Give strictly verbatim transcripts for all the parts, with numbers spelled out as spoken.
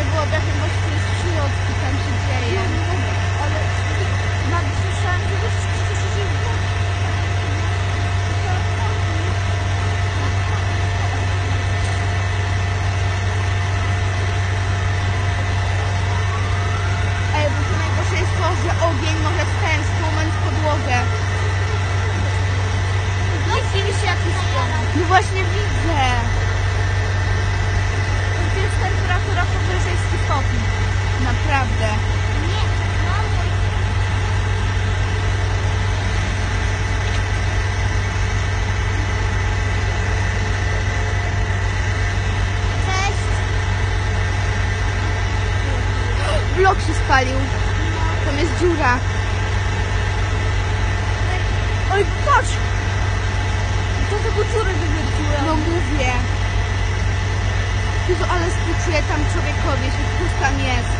wyobrażam, bo to jest w środku, tam się dzieje. Ale nawet słyszałam, że wiesz, że się dzieje. Ej, bo to najgorsze jest to, że ogień może ten stłumać podłogę. Widzimy się jakiś pomysł. No właśnie widzę. To jest temperatura powyżej stu stopni. Naprawdę. Nie, mamo. Cześć. Blok się spalił. Tam jest dziura. Oj, patrz! To tylko dziurę wywierciłem. No mówię. Jezu, ale współczuję tam człowiekowi, że tu tam jest.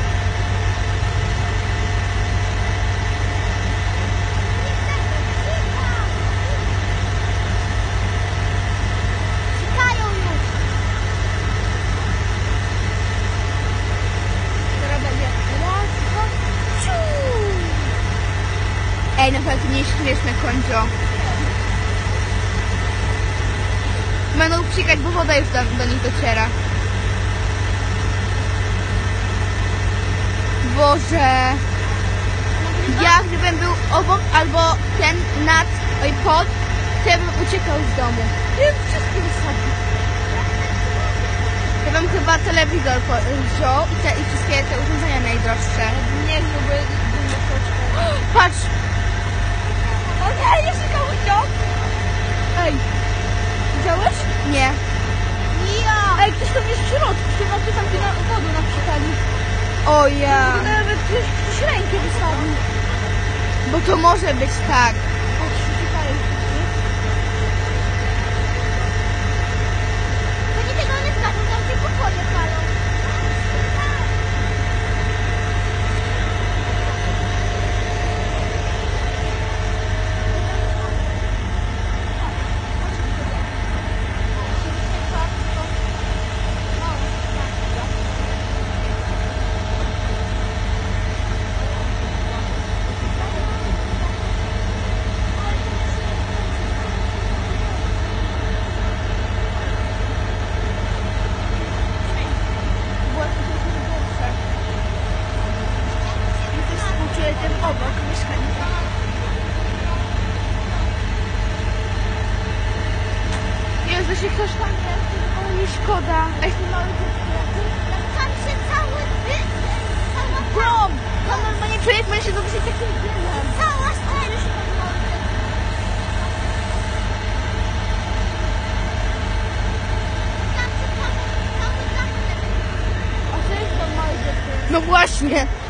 Czekają już. Teraz będzie raz, dwa, ciu! Ej, naprawdę nie jest śmieszne, Kondzio. Będą psikać, bo woda już do, do nich dociera. Boże. Ja gdybym był obok albo ten nad, oj pod, to ja bym uciekał z domu. Ja bym wszystko wysadził. Ja bym chyba telewizor po- wziął i, te, i wszystkie te urządzenia najdroższe. Nie, no bo nie troszkę. Patrz! O nie, jeszcze komuś dom. Ej! Widziałeś? Nie. Ja. Ej, ktoś tam jest w środku, chyba ktoś tam na wodę naprzykali. O ja. Nawet ktoś, ktoś rękę wystawił. Bo to może być tak. To nie tego nie skaczą, tam się pokoje palą. Współczuję tym obok mieszkańca. Jezu, się ktoś tam jest, o mi szkoda. Ej, ten mały dziecko. Tam się cały wy... Cała Dom! No normalnie człowiek może się zobaczyć takim dymem. Cała stary się tam Tam się cały... Cały dach. A co jest to małe dziecko? No właśnie.